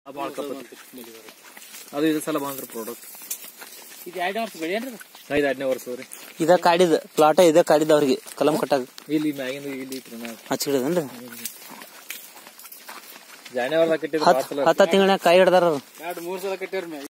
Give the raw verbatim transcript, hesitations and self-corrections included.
ಅದು ಇದು ಸಲ ಬಂದ್ರಿ ಪ್ರಾಡಕ್ಟ್ ಇದು ಎರಡನೇ ವರ್ಷ ಬೆಳೆ ಏನ್ರಿ ಐದು ಎರಡನೇ ವರ್ಷ ರೀ ಇದ ಕಾಡಿದ ಪ್ಲಾಟ ಇದ ಕಾಡಿದ ಅವ್ರಿಗೆ ಕಲಂ ಕಟ್ಟಾಗ ಇಲ್ಲಿ ಮ್ಯಾಗಿಂದ ಇಲ್ಲಿ ಹಚ್ಚಿಡದನ್ರಿ ಜಾನ್ಯವಾರದಾಗ ಕಟ್ಟಿದ್ರು ಹತ್ತ ತಿಂಗಳ ಕಾಯಿ ಹಿಡ್ದಾರ ಎರಡು ಮೂರ್ ಸಲ ಕಟ್ಟಿವ್ರಿ